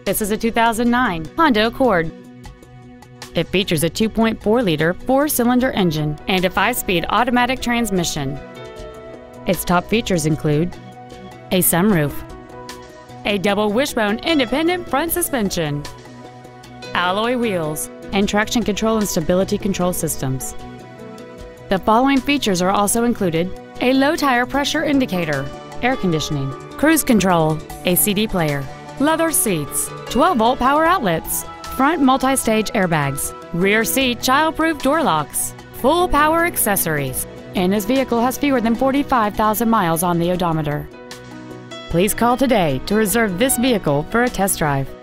This is a 2009 Honda Accord. It features a 2.4-liter four-cylinder engine and a 5-speed automatic transmission. Its top features include a sunroof, a double wishbone independent front suspension, alloy wheels, and traction control and stability control systems. The following features are also included: a low tire pressure indicator, air conditioning, cruise control, a CD player, leather seats, 12-volt power outlets, front multi-stage airbags, rear seat child-proof door locks, full power accessories, and this vehicle has fewer than 45,000 miles on the odometer. Please call today to reserve this vehicle for a test drive.